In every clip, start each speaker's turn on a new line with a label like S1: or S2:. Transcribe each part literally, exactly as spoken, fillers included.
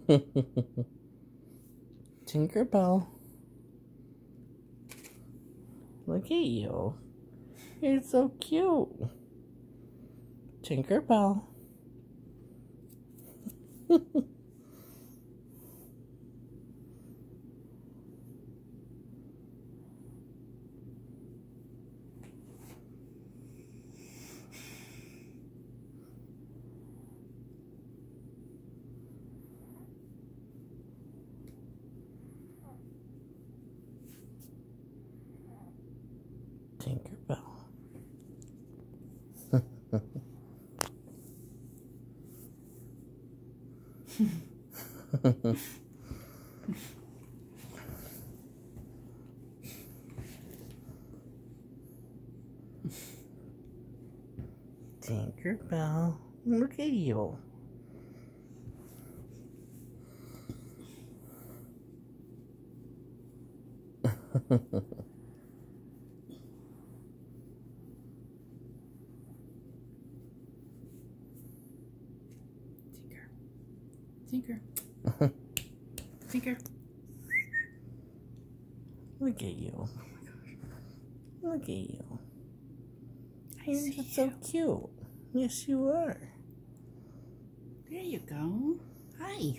S1: Tinkerbell. Look at you. You're so cute. Tinkerbell. Tinkerbell. Tinkerbell, look at you.
S2: Tinker. Tinker. Tinker.
S1: Look at you.
S2: Oh my gosh.
S1: Look at you.
S2: I see
S1: You're so
S2: you.
S1: cute. Yes, you are.
S2: There you go. Hi.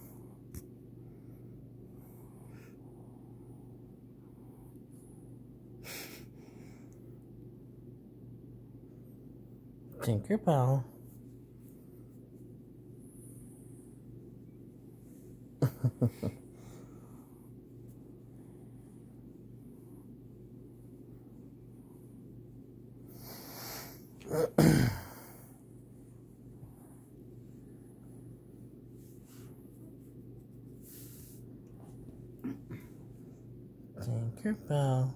S1: Tinkerbell. Tinkerbell.